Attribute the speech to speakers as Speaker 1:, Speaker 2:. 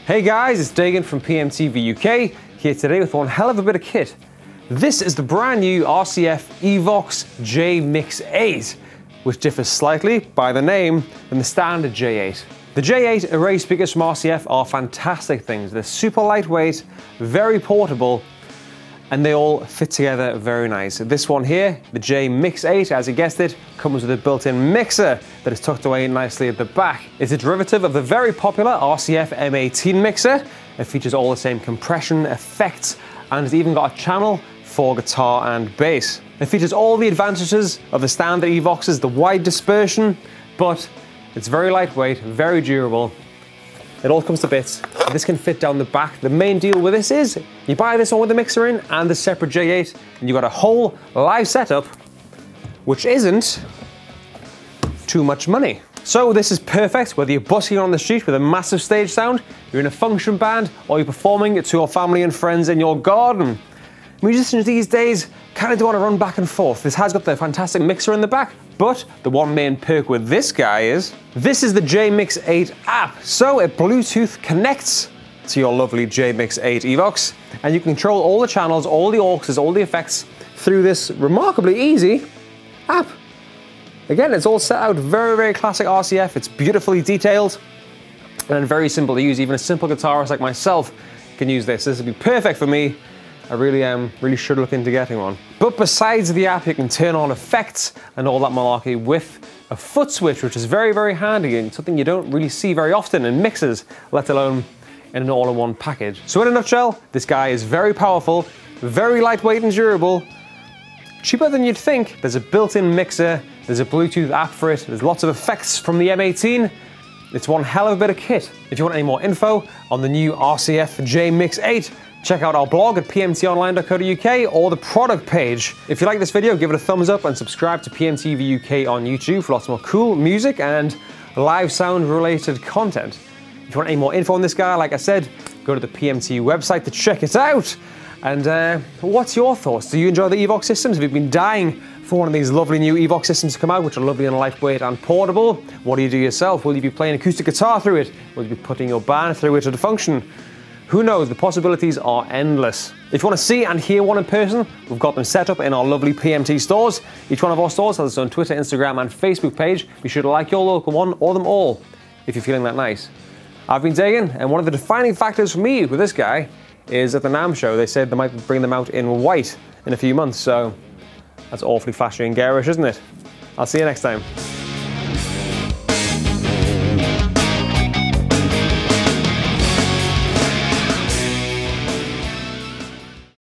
Speaker 1: Hey guys, it's Dagan from PMTV UK, here today with one hell of a bit of kit. This is the brand new RCF Evox JMIX8, which differs slightly by the name than the standard J8. The J8 array speakers from RCF are fantastic things. They're super lightweight, very portable, and they all fit together very nice. This one here, the JMIX8, as you guessed it, comes with a built-in mixer that is tucked away nicely at the back. It's a derivative of the very popular RCF M18 mixer. It features all the same compression, effects, and it's even got a channel for guitar and bass. It features all the advantages of the standard Evoxes, the wide dispersion, but it's very lightweight, very durable. It all comes to bits. This can fit down the back. The main deal with this is you buy this one with the mixer in and the separate J8, and you got a whole live setup, which isn't too much money. So this is perfect whether you're busking on the street with a massive stage sound, you're in a function band, or you're performing to your family and friends in your garden. Musicians these days kind of don't want to run back and forth. This has got the fantastic mixer in the back, but the one main perk with this guy is, this is the JMIX8 app. So it Bluetooth connects to your lovely JMIX8 Evox, and you can control all the channels, all the auxes, all the effects through this remarkably easy app. Again, it's all set out very, very classic RCF. It's beautifully detailed and very simple to use. Even a simple guitarist like myself can use this. This would be perfect for me. I really should look into getting one. But besides the app, you can turn on effects and all that malarkey with a footswitch, which is very, very handy and something you don't really see very often in mixers, let alone in an all-in-one package. So in a nutshell, this guy is very powerful, very lightweight and durable, cheaper than you'd think. There's a built-in mixer, there's a Bluetooth app for it, there's lots of effects from the M18. It's one hell of a bit of kit. If you want any more info on the new RCF JMIX8, check out our blog at pmtonline.co.uk or the product page. If you like this video, give it a thumbs up and subscribe to PMTV UK on YouTube for lots more cool music and live sound related content. If you want any more info on this guy, like I said, go to the PMT website to check it out. And what's your thoughts? Do you enjoy the Evox systems? Have you been dying for one of these lovely new Evox systems to come out, which are lovely and lightweight and portable? What do you do yourself? Will you be playing acoustic guitar through it? Will you be putting your band through it at a function? Who knows, the possibilities are endless. If you want to see and hear one in person, we've got them set up in our lovely PMT stores. Each one of our stores has its own Twitter, Instagram and Facebook page. Be sure to like your local one or them all if you're feeling that nice. I've been Dagan, and one of the defining factors for me with this guy is at the NAMM show, they said they might bring them out in white in a few months, so that's awfully flashy and garish, isn't it? I'll see you next time.